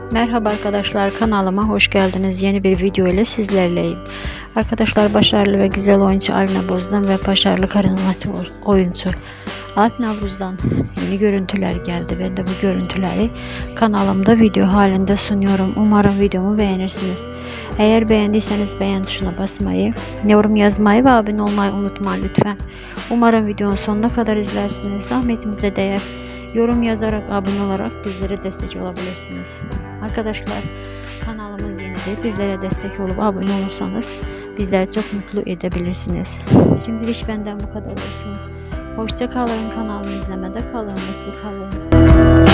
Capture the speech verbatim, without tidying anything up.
Merhaba arkadaşlar, kanalıma hoş geldiniz. Yeni bir video ile sizlerleyim. Arkadaşlar, başarılı ve güzel oyuncu Ali Navuz'dan ve başarılı karizmatik oyuncu Alp Navruz'dan yeni görüntüler geldi. Ben de bu görüntüleri kanalımda video halinde sunuyorum. Umarım videomu beğenirsiniz. Eğer beğendiyseniz beğen tuşuna basmayı, yorum yazmayı ve abone olmayı unutmayın lütfen. Umarım videonun sonuna kadar izlersiniz. Zahmetimize değer. Yorum yazarak, abone olarak bizlere destek olabilirsiniz. Arkadaşlar, kanalımız yenidir. Bizlere destek olup abone olursanız bizleri çok mutlu edebilirsiniz. Şimdilik benden bu kadar olsun. Hoşça kalın, kanalımı izlemede kalın, mutlu kalın.